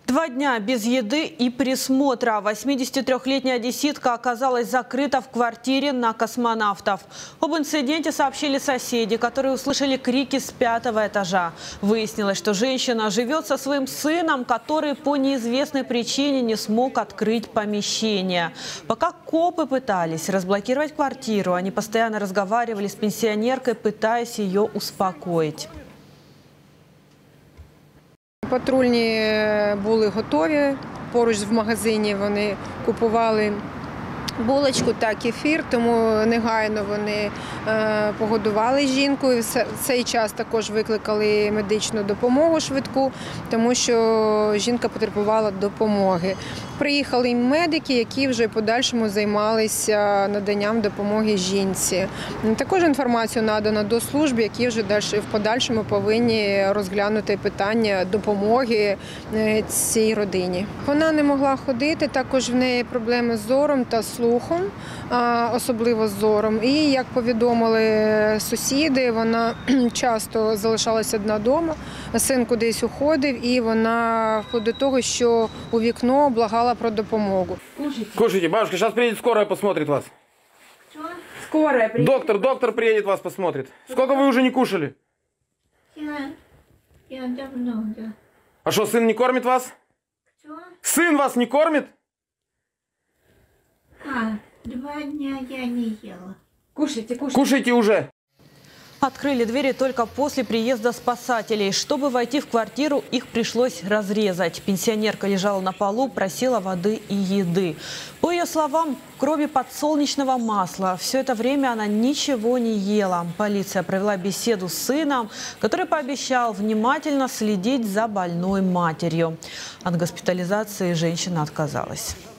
2 дня без еды и присмотра. 83-летняя одесситка оказалась закрыта в квартире на Космонавтов. Об инциденте сообщили соседи, которые услышали крики с 5-го этажа. Выяснилось, что женщина живет со своим сыном, который по неизвестной причине не смог открыть помещение. Пока копы пытались разблокировать квартиру, они постоянно разговаривали с пенсионеркой, пытаясь ее успокоить. Патрульні були готові, поруч в магазині вони купували булочку та кефір, тому негайно вони погодували жінку. В цей час також викликали медичну допомогу швидку, тому що жінка потребувала допомоги. Приїхали медики, які вже в подальшому займалися наданням допомоги жінці. Також інформацію надано до служб, які вже в подальшому повинні розглянути питання допомоги цій родині. Вона не могла ходити, також в неї проблеми з зором та слухом, особливо з зором. І, як повідомили сусіди, вона часто залишалася одна вдома, син кудись уходив, і вона вплоть до того, що у вікно благала про допомогу. Кушайте, бабушка, сейчас приедет скорая, посмотрит вас. Что? Скорая приедет. Доктор приедет, вас посмотрит. Сколько вы уже не кушали? Я давно, да. А что, сын не кормит вас? Кто? Сын вас не кормит? 2 дня я не ела. Кушайте, кушайте. Кушайте уже. Открыли двери только после приезда спасателей. Чтобы войти в квартиру, их пришлось разрезать. Пенсионерка лежала на полу, просила воды и еды. По ее словам, кроме подсолнечного масла, все это время она ничего не ела. Полиция провела беседу с сыном, который пообещал внимательно следить за больной матерью. От госпитализации женщина отказалась.